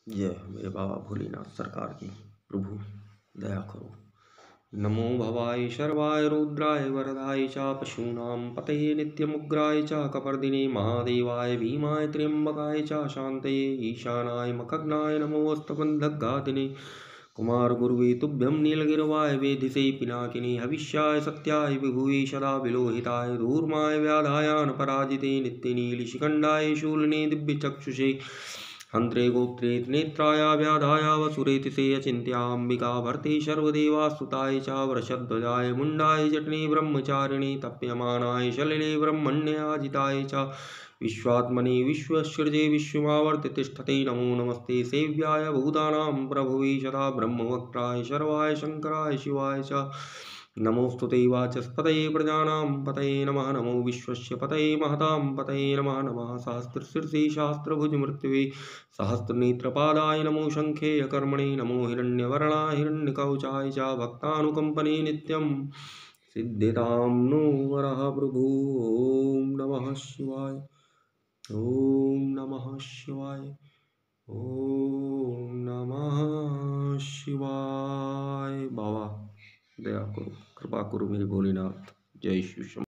जय मेरे बाबा भोलेनाथ सरकार की। प्रभु दया करो। नमो भवाय शर्वाय रुद्राय वरदाय च पशूनां पतये नित्यमुग्राय च कपर्दिने महादेवाय भीमाय त्र्यंबकाय च शान्तये ईशानाय मखग्नाय नमोस्तबन्धघातिने कुमार गुरुवे तुभ्यं नीलगिरवाय वेधिसे पिनाकिने हविष्याय सत्याय विभुवे सदा विलोहिताय धूर्माय व्याधायान पराजिते नित्यनीलशिखण्डाय शूलिने दिव्यचक्षुषे हन्त्रे गोत्रे नेत्राय व्याधाय वसुरेतिसे अचिन्त्याम्बिका भर्ते सर्वदेवास्तुताय च वृषध्वजाय मुण्डाय जटने ब्रह्मचारिणे तप्यमानाय शलिले ब्रह्मण्याजिताय च विश्वात्मने विश्वसृजे विश्वमावर्त्य तिष्ठते नमो नमस्ते सेव्याय भूतानां प्रभुवे सदा ब्रह्मवक्त्राय शर्वाय शङ्कराय शिवाय च नमोस्तुते वाचस्पतये प्रजानां पतये नमः नमो विश्वस्य पतये महतां पतये नमः नमः सहस्रशीर्षे सहस्रभुजमृत्युवे सहस्रनेत्रपादाय नमो शङ्खेयकर्मणे नमो हिरण्यवर्णाय हिरण्यकवचाय च भक्तानुकम्पने नित्यं सिद्धितां नो वरः प्रभु। ॐ नमः शिवाय। ॐ नमः शिवाय। ॐ नमः शिवाय। बाबा दया करो, कृपा करो मेरे भोलेनाथ। जय शिव शंभो।